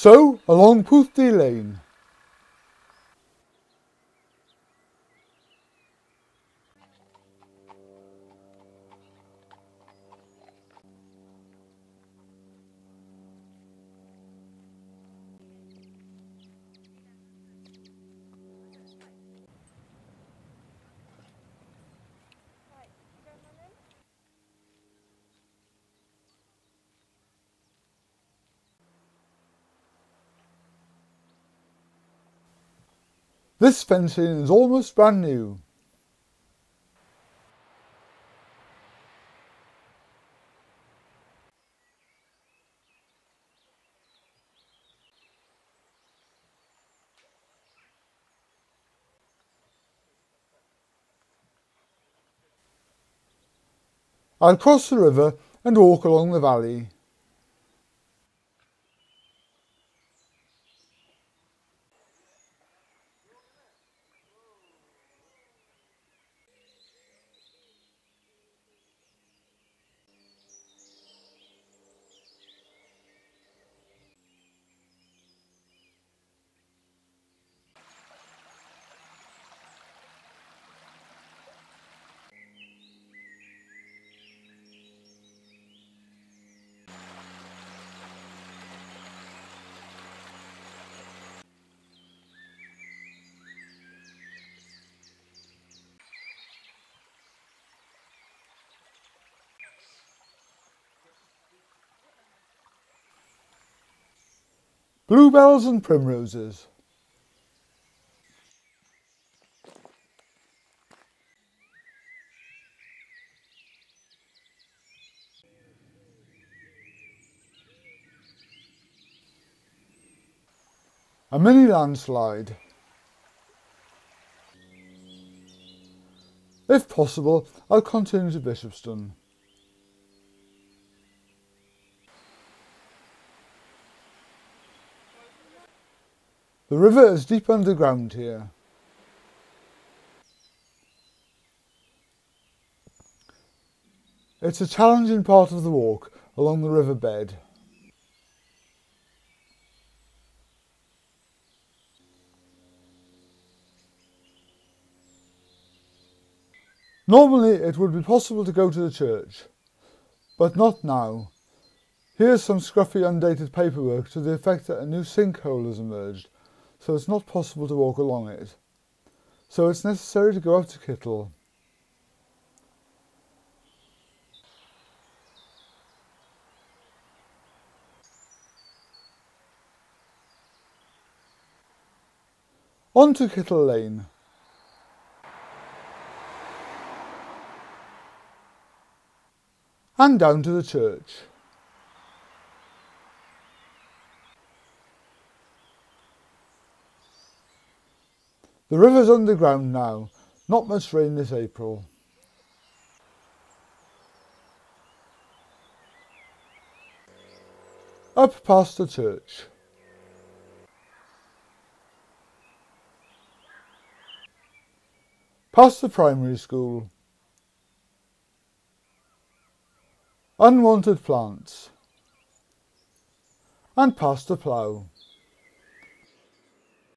So, along Poothby Lane. This fencing is almost brand new. I'll cross the river and walk along the valley. Bluebells and primroses. A mini landslide. If possible, I'll continue to Bishopston. The river is deep underground here. It's a challenging part of the walk along the riverbed. Normally it would be possible to go to the church, but not now. Here's some scruffy undated paperwork to the effect that a new sinkhole has emerged, so it's not possible to walk along it. So it's necessary to go up to Kittle. On to Kittle Lane. And down to the church. The river's underground now, not much rain this April. Up past the church. Past the primary school. Unwanted plants. And past the plough.